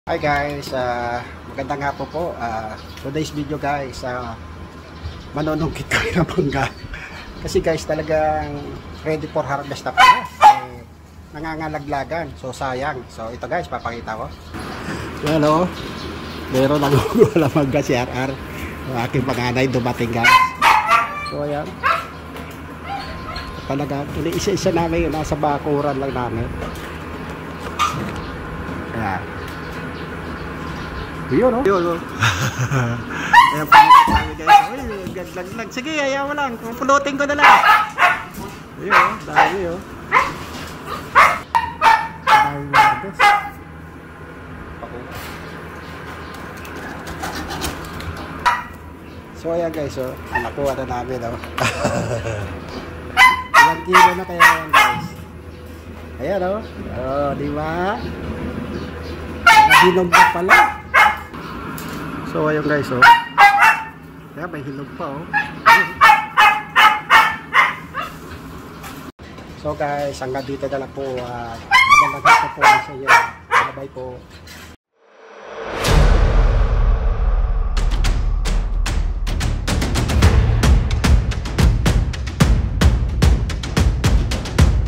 Hi guys, magandang hapon po. Today's video guys, manunungkit kami ng mangga. Kasi guys talagang ready for harvest na pala. Nangangalaglagan, so sayang. So ito guys, papakita ko. Yan o, meron lang wala mangga si RR. Ang aking panganay dumating guys. So ayan. Talaga, isa-isa namin yun, nasa bakuran lang namin. Ayan. Yun o. Yun o. Ayan, pangit kami guys. Uy, gaglag. Sige, ayaw mo lang. Pupulutin ko na lang. Ayun o, dami o. Dami martes. So ayan guys o. Nakuha na namin o. Ilang kilo na kaya yan guys. Ayan o. O, diba? Hinog na pala. So ayun guys oh. Kaya may hinog pa oh. So guys, hanggang dito na lang po. Magandang hapon po sa inyo. Bye bye po.